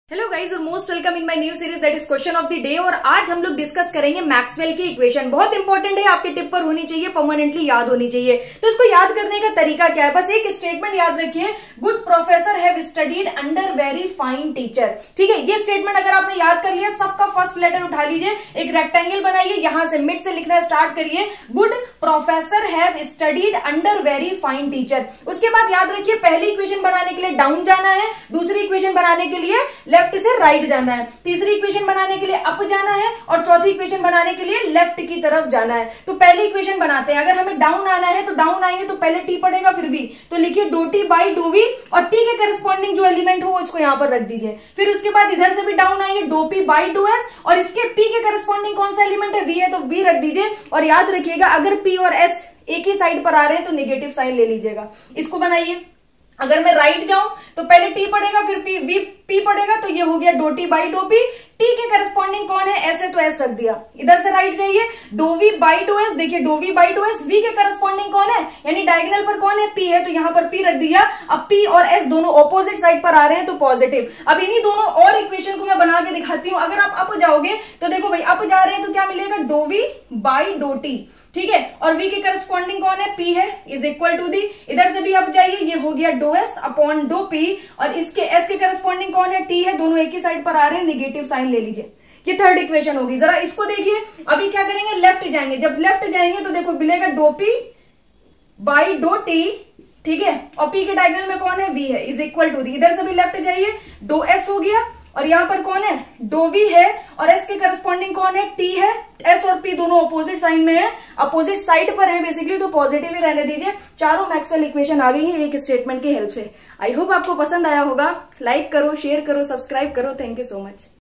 Hello guys और most welcome in my new series that is question of the day. और आज हम लोग डिस्कस करेंगे मैक्सवेल की इक्वेशन। बहुत इंपॉर्टेंट है, आपके टिप पर होनी चाहिए, परमानेंटली याद होनी चाहिए। तो इसको याद करने का तरीका क्या है, बस एक स्टेटमेंट याद रखिए, good professor have studied under very fine teacher. ठीक है, ये स्टेटमेंट अगर आपने याद कर लिया, सबका फर्स्ट लेटर उठा लीजिए, एक रेक्टेंगल बनाइए, यहां से मिड से लिखना स्टार्ट करिए, good professor have studied under very fine teacher. उसके बाद याद रखिए, पहली इक्वेशन बनाने के लिए डाउन जाना है, दूसरी इक्वेशन बनाने के लिए लेफ्ट से राइट जाना है, तीसरी इक्वेशन बनाने के लिए अप जाना है और चौथी इक्वेशन बनाने के लिए लेफ्ट की तरफ जाना है। तो पहली इक्वेशन बनाते हैं। अगर हमें डाउन आना है तो डाउन आएंगे तो पहले टी पड़ेगा फिर वी, तो लिखिए डो टी बाई डो वी और टी के करस्पॉन्डिंग जो एलिमेंट हो उसको यहां पर रख दीजिए। फिर उसके बाद इधर से भी डाउन आइए, डो पी बाई डो एस और इसके पी के करस्पॉन्डिंग कौन सा एलिमेंट है, वी है, तो वी रख दीजिए। और याद रखिएगा, अगर पी और एस एक ही साइड पर आ रहे हैं तो नेगेटिव साइन ले लीजिएगा। इसको बनाइए। अगर मैं राइट जाऊं तो पहले टी पड़ेगा फिर पी, वी पी पड़ेगा, तो ये हो गया डो टी बाई डो पी। टी के करस्पॉन्डिंग कौन है, एस है तो एस रख दिया। इधर से राइट जाइए, डो वी बाई डो एस, देखिए डो वी बाई डो एस, वी के करस्पॉन्डिंग कौन है, यानी डायगोनल पर कौन है, पी है, तो यहां पर पी रख दिया। अब पी और एस दोनों ऑपोजिट साइड पर आ रहे हैं तो पॉजिटिव। अब इन्हीं दोनों और इक्वेशन को मैं बना के दिखाती हूं। अगर आप अप जाओगे तो देखो भाई, अप जा रहे हैं तो क्या मिलेगा, डो वी बाई डो टी। ठीक है, और v के करस्पॉन्डिंग कौन है, p है, इज इक्वल टू दी। इधर से भी आप जाइए, ये हो गया डो s अपॉन डो p और इसके s के करस्पॉन्डिंग कौन है, t है, दोनों एक ही साइड पर आ रहे हैं, नेगेटिव साइन ले लीजिए। ये थर्ड इक्वेशन होगी। जरा इसको देखिए, अभी क्या करेंगे, लेफ्ट जाएंगे। जब लेफ्ट जाएंगे तो देखो मिलेगा डो p बाई डो t, ठीक है, और p के डायगोनल में कौन है, v है, इज इक्वल टू दी। इधर से भी लेफ्ट जाइए, डो s हो गया और यहां पर कौन है, डो वी है और एस के करस्पॉन्डिंग कौन है, टी है। एस और पी दोनों अपोजिट साइन में है, अपोजिट साइड पर है बेसिकली, तो पॉजिटिव ही रहने दीजिए। चारों मैक्सवेल इक्वेशन आ गई है एक स्टेटमेंट की हेल्प से। आई होप आपको पसंद आया होगा। लाइक करो, शेयर करो, सब्सक्राइब करो। Thank you so much.